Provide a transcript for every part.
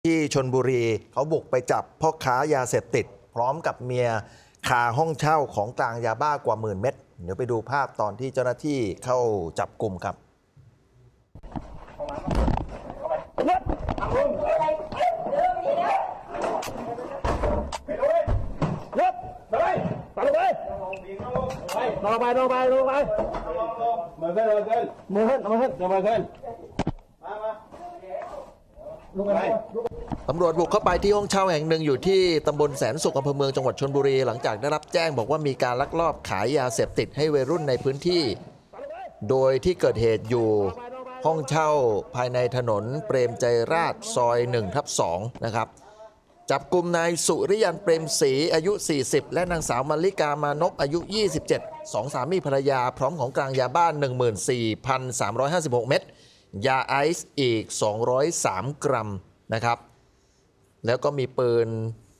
ที่ชลบุรีเขาบุกไปจับพ่อค้ายาเสพติดพร้อมกับเมียคาห้องเช่าของกลางยาบ้ากว่า10,000 เม็ดเดี๋ยวไปดูภาพตอนที่เจ้าหน้าที่เข้าจับกลุ่มครับลงไปมือขึ้นตำรวจบุกเข้าไปที่ห้องเช่าแห่งหนึ่งอยู่ที่ตำบลแสนสุขอำเภอเมืองจังหวัดชลบุรีหลังจากได้รับแจ้งบอกว่ามีการลักลอบขายยาเสพติดให้วัยรุ่นในพื้นที่โดยที่เกิดเหตุอยู่ห้องเช่าภายในถนนเปรมใจราษฎร์ซอย 1/2 นะครับจับกลุ่มนายสุริยันเปรมศรีอายุ 40 และนางสาวมลิกามานพอายุ 27 สองสามีภรรยาพร้อมของกลางยาบ้าน 14,356 เม็ดยาไอซ์อีก203 กรัมนะครับแล้วก็มีปืน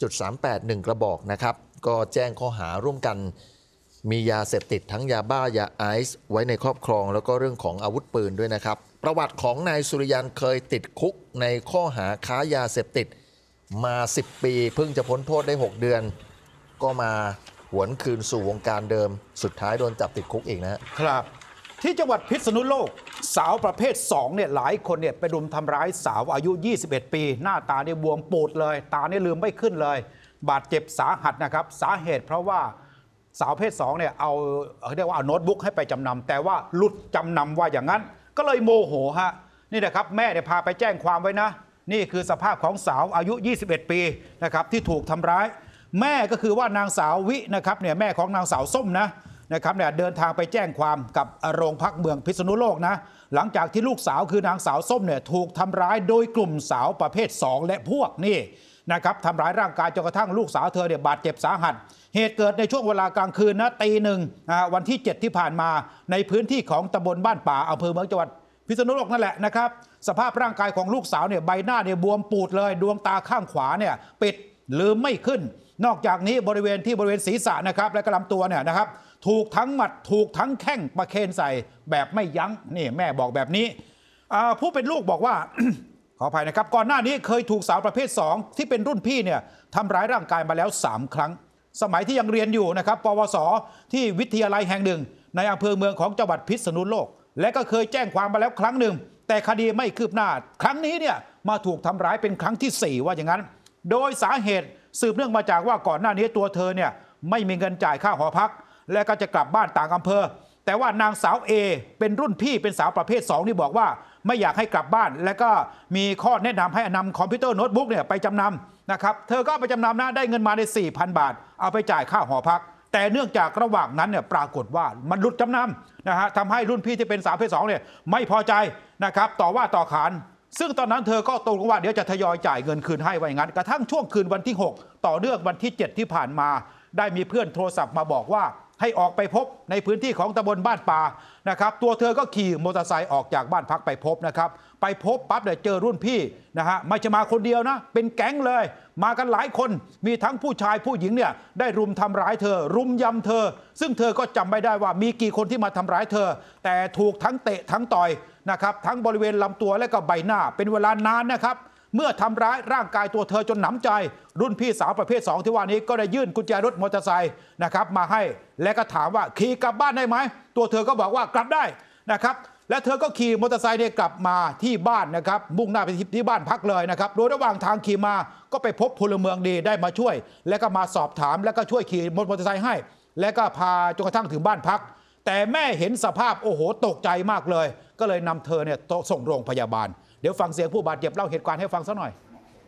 .38 1 กระบอกนะครับก็แจ้งข้อหาร่วมกันมียาเสพติดทั้งยาบ้ายาไอซ์ไว้ในครอบครองแล้วก็เรื่องของอาวุธปืนด้วยนะครับประวัติของนายสุริยันเคยติดคุกในข้อหาค้ายาเสพติดมา10 ปีเพิ่งจะพ้นโทษได้6 เดือนก็มาหวนคืนสู่วงการเดิมสุดท้ายโดนจับติดคุกอีกนะครับที่จังหวัดพิษณุโลกสาวประเภท2เนี่ยหลายคนเนี่ยไปรุมทำร้ายสาวอายุ21 ปีหน้าตาเนี่ยบวมปูดเลยตาเนี่ยลืมไม่ขึ้นเลยบาดเจ็บสาหัสนะครับสาเหตุเพราะว่าสาวประเภท2เนี่ยเอาเรียกว่าเอาโน้ตบุ๊กให้ไปจำนำแต่ว่าหลุดจำนำว่าอย่างนั้นก็เลยโมโหฮะนี่นะครับแม่เนี่ยพาไปแจ้งความไว้นะนี่คือสภาพของสาวอายุ21 ปีนะครับที่ถูกทำร้ายแม่ก็คือว่านางสาววินะครับเนี่ยแม่ของนางสาวส้มนะครับเนี่ยเดินทางไปแจ้งความกับโรงพักเมืองพิษณุโลกนะหลังจากที่ลูกสาวคือนางสาวส้มเนี่ยถูกทำร้ายโดยกลุ่มสาวประเภท2และพวกนี่นะครับทำร้ายร่างกายจนกระทั่งลูกสาวเธอเนี่ยบาดเจ็บสาหัสเหตุเกิดในช่วงเวลากลางคืนนะตี 1วันที่7ที่ผ่านมาในพื้นที่ของตำบลบ้านป่าอำเภอเมืองจังหวัดพิษณุโลกนั่นแหละนะครับสภาพร่างกายของลูกสาวเนี่ยใบหน้าเนี่ยบวมปูดเลยดวงตาข้างขวาเนี่ยปิดลืมไม่ขึ้นนอกจากนี้บริเวณศีรษะนะครับและกระลำตัวเนี่ยนะครับถูกทั้งหมัดถูกทั้งแข้งประเคนใส่แบบไม่ยั้งนี่แม่บอกแบบนี้ผู้เป็นลูกบอกว่า ขออภัยนะครับก่อนหน้านี้เคยถูกสาวประเภท2ที่เป็นรุ่นพี่เนี่ยทำร้ายร่างกายมาแล้ว3 ครั้งสมัยที่ยังเรียนอยู่นะครับปวสที่วิทยาลัยแห่งหนึ่งในอำเภอเมืองของจังหวัดพิษณุโลกและก็เคยแจ้งความมาแล้วครั้งหนึ่งแต่คดีไม่คืบหน้าครั้งนี้เนี่ยมาถูกทำร้ายเป็นครั้งที่4ว่าอย่างนั้นโดยสาเหตุสืบเนื่องมาจากว่าก่อนหน้านี้ตัวเธอเนี่ยไม่มีเงินจ่ายค่าหอพักและก็จะกลับบ้านต่างอำเภอแต่ว่านางสาวเอเป็นรุ่นพี่เป็นสาวประเภท2นี่บอกว่าไม่อยากให้กลับบ้านและก็มีข้อแนะนำให้นำคอมพิวเตอร์โน้ตบุ๊กเนี่ยไปจำนำนะครับเธอก็ไปจำนำนะได้เงินมาใน 4,000 บาทเอาไปจ่ายค่าหอพักแต่เนื่องจากระหว่างนั้นเนี่ยปรากฏว่ามันหลุดจำนำนะฮะทำให้รุ่นพี่ที่เป็นสาวประเภท2เนี่ยไม่พอใจนะครับต่อว่าต่อขานซึ่งตอนนั้นเธอก็ตกลงว่าเดี๋ยวจะทยอยจ่ายเงินคืนให้ไว้งั้นกระทั่งช่วงคืนวันที่6ต่อเนื่องวันที่7ที่ผ่านมาได้มีเพื่อนโทรศัพท์มาบอกว่าให้ออกไปพบในพื้นที่ของตำบลบ้านป่านะครับตัวเธอก็ขี่มอเตอร์ไซค์ออกจากบ้านพักไปพบนะครับไปพบปั๊บเนี่ยเจอรุ่นพี่นะฮะไม่ใช่มาคนเดียวนะเป็นแก๊งเลยมากันหลายคนมีทั้งผู้ชายผู้หญิงเนี่ยได้รุมทำร้ายเธอรุมยำเธอซึ่งเธอก็จำไม่ได้ว่ามีกี่คนที่มาทำร้ายเธอแต่ถูกทั้งเตะทั้งต่อยนะครับทั้งบริเวณลำตัวและก็ใบหน้าเป็นเวลานานนะครับเมื่อทำร้ายร่างกายตัวเธอจนหนำใจรุ่นพี่สาวประเภท2ที่ว่านี้ก็ได้ยื่นกุญแจรถมอเตอร์ไซค์นะครับมาให้และก็ถามว่าขี่กลับบ้านได้ไหมตัวเธอก็บอกว่ากลับได้นะครับและเธอก็ขี่มอเตอร์ไซค์เนี่ยกลับมาที่บ้านนะครับมุ่งหน้าไปที่บ้านพักเลยนะครับโดยระหว่างทางขี่มาก็ไปพบพลเมืองดีได้มาช่วยและก็มาสอบถามและก็ช่วยขี่มอเตอร์ไซค์ให้และก็พาจนกระทั่งถึงบ้านพักแต่แม่เห็นสภาพโอ้โหตกใจมากเลยก็เลยนำเธอเนี่ยส่งโรงพยาบาลเดี๋ยวฟังเสียงผู้บาดเจ็บเล่าเหตุการณ์ให้ฟังสักหน่อย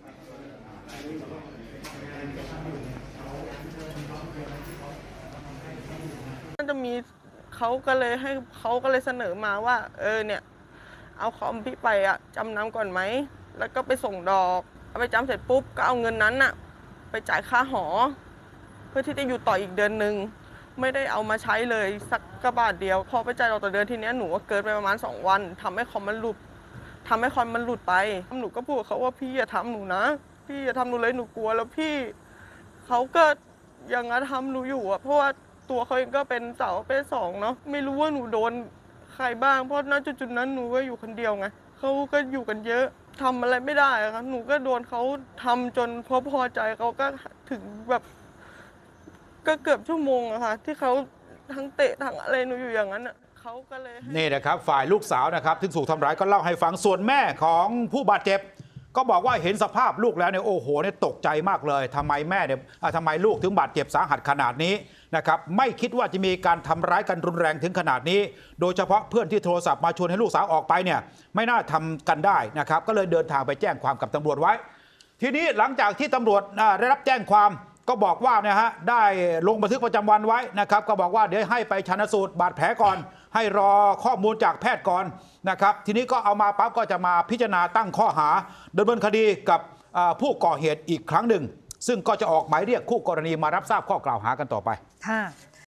มันจะมีเขาก็เลยเสนอมาว่าเนี่ยเอาคอมพี่ไปจำนำก่อนไหมแล้วก็ไปส่งดอกเอาไปจำเสร็จปุ๊บก็เอาเงินนั้นไปจ่ายค่าหอเพื่อที่จะอยู่ต่ออีกเดือนนึงไม่ได้เอามาใช้เลยสักกระบาทเดียวพอไปจ่ายดอกต่อเดือนทีนี้หนูก็เกินไปประมาณ2 วันทำให้คอมมันหลุดไปหนูก็พูดกับเขาว่าพี่อย่าทำหนูนะพี่อย่าทำหนูเลยหนูกลัวแล้วพี่เขาก็ยังทำหนูอยู่เพราะว่าตัวเขาเองก็เป็นสาวประเภท2เนาะไม่รู้ว่าหนูโดนใครบ้างเพราะณจุดนั้นหนูก็อยู่คนเดียวไงเขาก็อยู่กันเยอะทำอะไรไม่ได้ค่ะหนูก็โดนเขาทำจนพอใจเขาก็ถึงแบบก็เกือบชั่วโมงอะค่ะที่เขาทั้งเตะทั้งอะไรหนูอยู่อย่างนั้นอะเขาก็เลยให้นี่นะครับฝ่ายลูกสาวนะครับที่ถูกทำร้ายก็เล่าให้ฟังส่วนแม่ของผู้บาดเจ็บก็บอกว่าเห็นสภาพลูกแล้วเนี่ยโอ้โหเนี่ยตกใจมากเลยทำไมแม่เนี่ยทำไมลูกถึงบาดเจ็บสาหัสขนาดนี้นะครับไม่คิดว่าจะมีการทำร้ายกันรุนแรงถึงขนาดนี้โดยเฉพาะเพื่อนที่โทรศัพท์มาชวนให้ลูกสาวออกไปเนี่ยไม่น่าทำกันได้นะครับก็เลยเดินทางไปแจ้งความกับตำรวจไว้ทีนี้หลังจากที่ตำรวจได้รับแจ้งความก็บอกว่านะฮะได้ลงบันทึกประจำวันไว้นะครับก็บอกว่าเดี๋ยวให้ไปชันสูตรบาดแผลก่อนให้รอข้อมูลจากแพทย์ก่อนนะครับทีนี้ก็เอามาปั๊บก็จะมาพิจารณาตั้งข้อหาดำเนินคดีกับผู้ก่อเหตุอีกครั้งหนึ่งซึ่งก็จะออกหมายเรียกคู่กรณีมารับทราบข้อกล่าวหากันต่อไปค่ะ